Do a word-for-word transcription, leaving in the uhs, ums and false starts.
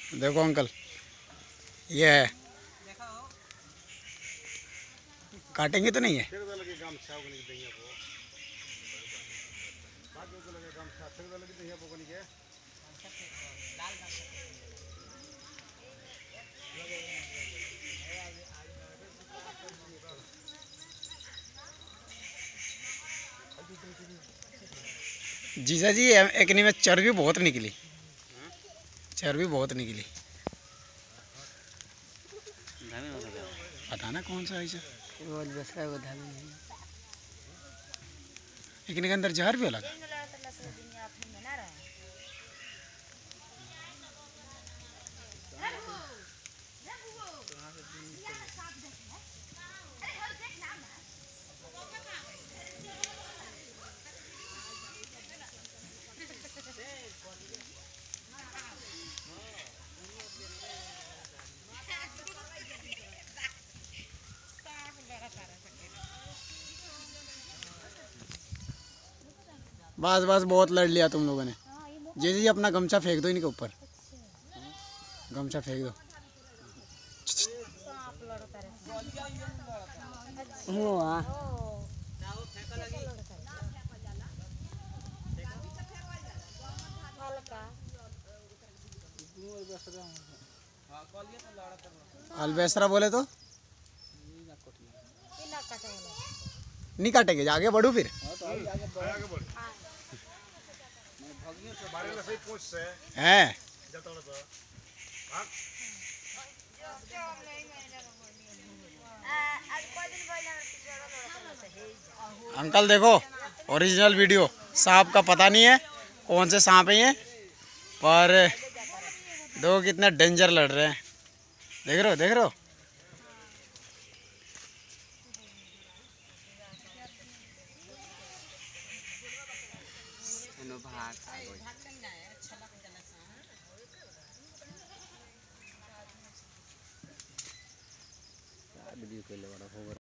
देखो अंकल, ये है, काटेंगे तो नहीं है? जीजा जी एक नहीं में चर्बी बहुत निकली, चर्बी बहुत निकली। पता ना कौन सा है लेकिन के अंदर जहर भी अलग है। बस बस बहुत लड़ लिया तुम लोगों ने। जी जी अपना गमछा फेंक दो इनके ऊपर, गमछा फेंक दो। अलबेसरा बोले तो नहीं काटेंगे, आगे बढ़ो फिर। हैं अंकल देखो ओरिजिनल वीडियो, सांप का पता नहीं है कौन से सांप है ये, पर दो कितने डेंजर लड़ रहे हैं। देख रहे हो देख रहे हो। वीडियो